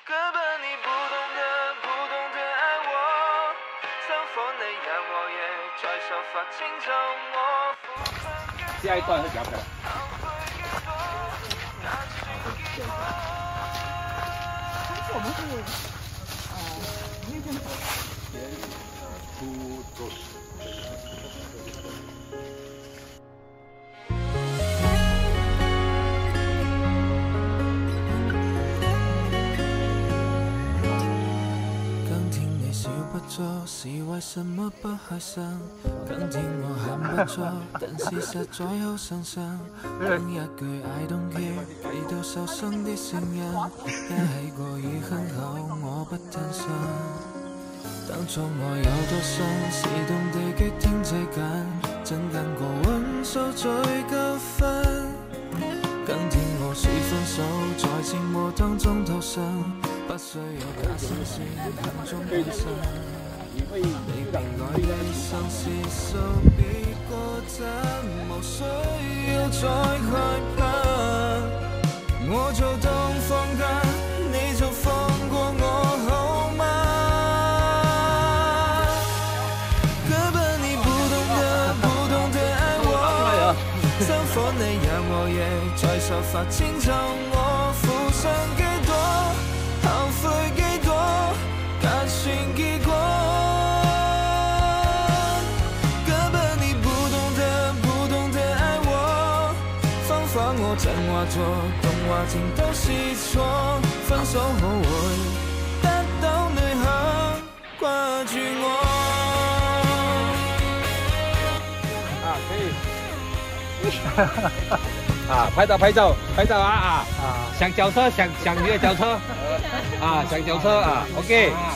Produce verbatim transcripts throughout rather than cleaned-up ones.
根本你不懂得，不懂得爱我。像风那样，我也拽手发轻重我。 下一段是讲的。 我们是呃，那天出做事。 是为什么不开心？今天我很不错，但是实在好伤心。讲一句 I don't care， 寄到受伤的聲音。一起過已很好，我不擔心。當初我有多傷，是動地激天際間，真跟過運數最高分。今天我是分手，在寂寞當中逃生，不需要假惺惺，眼中關心。你本來的心是數別過，怎無需要再害怕？我就當放假，你就放過我好嗎？根本你不懂得，不懂得愛我。像風那樣，我也在手發輕重我，付上幾多，後悔幾多，假算結果。我真話做，動話情都是錯，分手後會得到你很掛住我。 啊，可以。啊，拍照拍照拍照啊啊啊！想轿車想想你的轿車啊，想轿車啊 ，OK。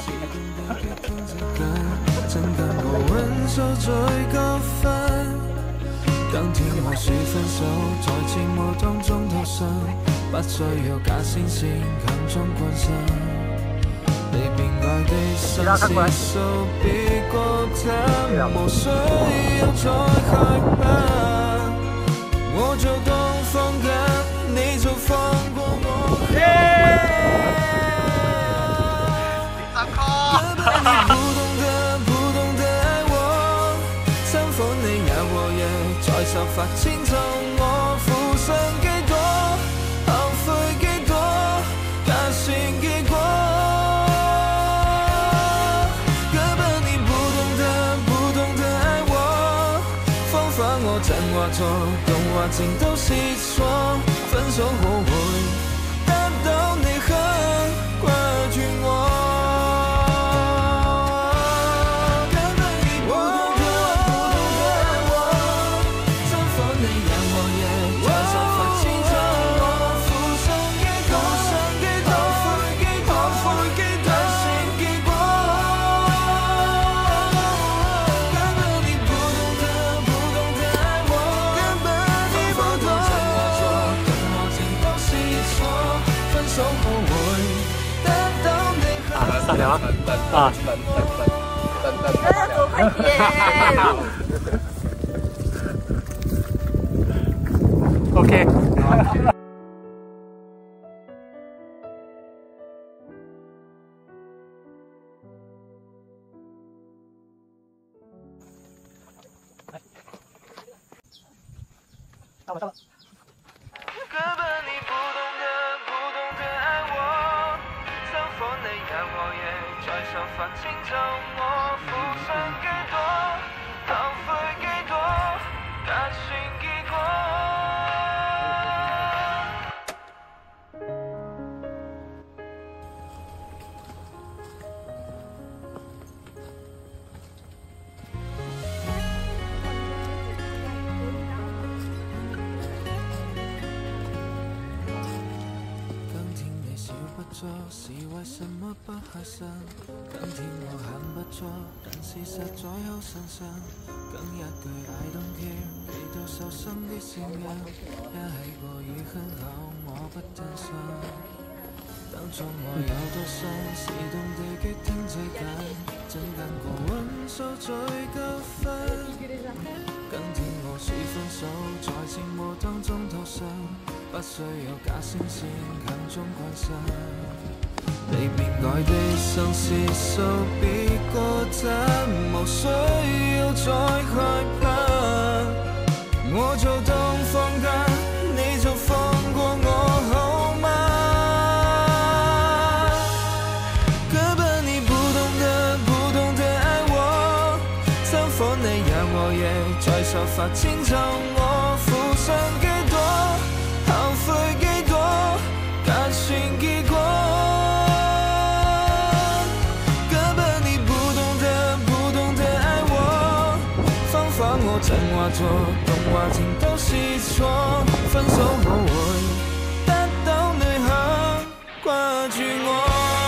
當天我說分手，在寂寞當中逃生，不需要假惺惺，強裝關心。你變愛的心是數別過，怎無需要再害怕？我就當放假，你就放過我。根本你不懂得，不懂得愛我，像風那樣我也。在手發輕重我，付上幾多，後悔幾多，假算結果。根本你不懂得，不懂得愛我，方法我真話錯，動話情都是錯，分手後會得到你很掛住我。 大梁啊！啊！ 等等等等等等，走快点 ！OK。到了到了。 根本你不懂得，不懂得愛我，像風那樣我也在手發輕重我，付上幾多，後悔幾多，假算結果。是為什麼不開心？今天我很不錯，但是實在好傷心。講一句 I don't care， 寄到受傷的聲音。一起過已很好，我不擔心。當初我有多傷，是動地激天際間，真跟過運數最高分。今天我是分手，在寂寞當中逃生，不需要假惺惺，強裝關心。你你變改的生是數別個怎無需要再害怕。我做東放假，你就放過我好嗎？根本你不懂得，不懂得愛我，怎否你讓我也在手法遷就我，付上幾多，後悔幾多，改善結果。我真話做，動話情都是錯，分手後會得到你很掛住我。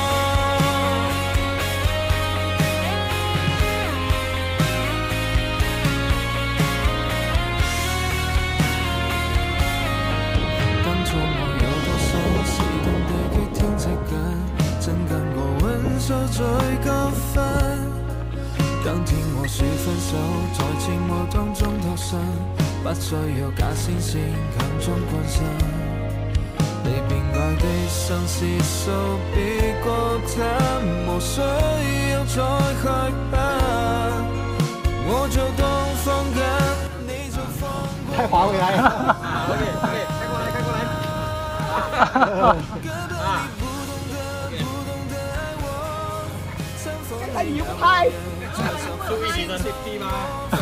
當初我有多傻，是懂得極聽直緊，真跟我溫柔最高分。當天我說分手，在寂寞當中逃生，不需要假惺惺強裝關心。你變改的心是數別個他，無需要再害怕。我就當放假，你就放過。 太滑回來了。可以可以，開過來開過來。啊。 哎，你不拍。 注意你的 safety 嗎？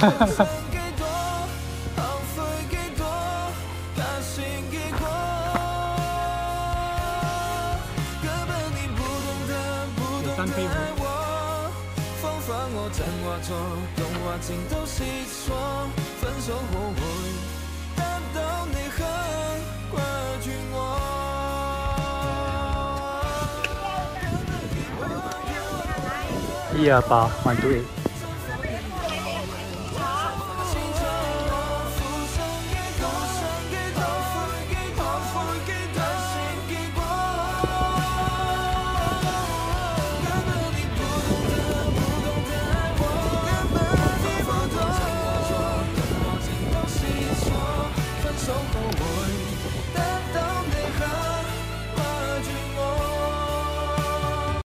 有三匹虎。 一二八，one two eight。